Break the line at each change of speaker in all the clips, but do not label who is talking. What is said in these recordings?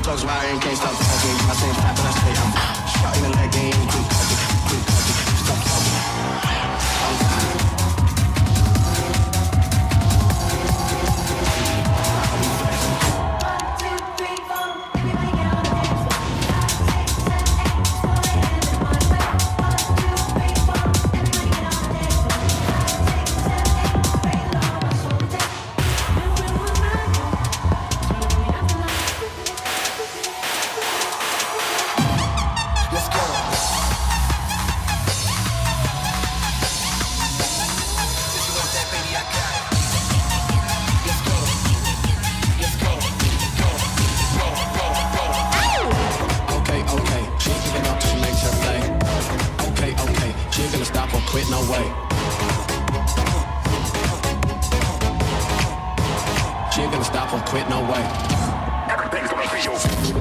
Drugs riding, can't stop talking. I say fat, but I say I'm shot in the leg game. Quit talking, stop talking. Quit, no way. She ain't gonna stop or quit, no way. Everything's gonna be over.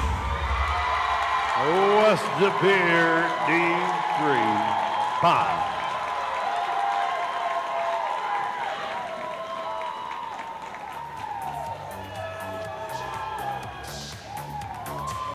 West the Pere D3 5.